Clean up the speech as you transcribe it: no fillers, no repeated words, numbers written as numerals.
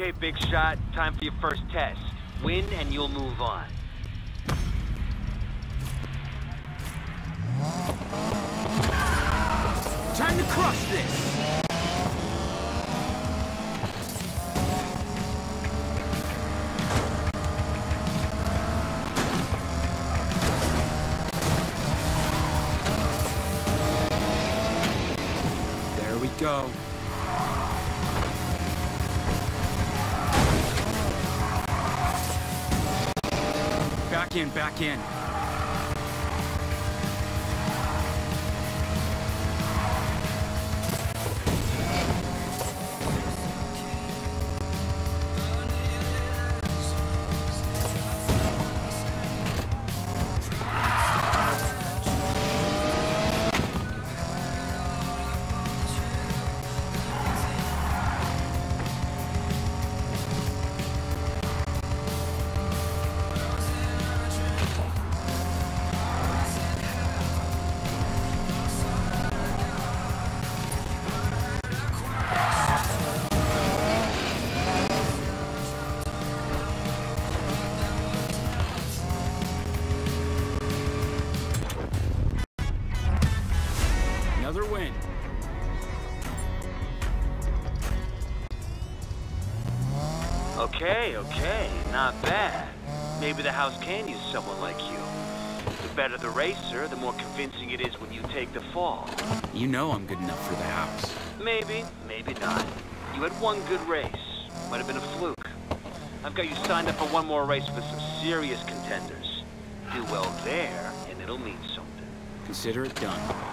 Okay, big shot. Time for your first test. Win and you'll move on. Time to crush this! There we go. Back in. Another win. Okay, not bad. Maybe the house can use someone like you. The better the racer, the more convincing it is when you take the fall. You know I'm good enough for the house. Maybe, maybe not. You had one good race. Might have been a fluke. I've got you signed up for one more race with some serious contenders. Do well there, and it'll mean something. Consider it done.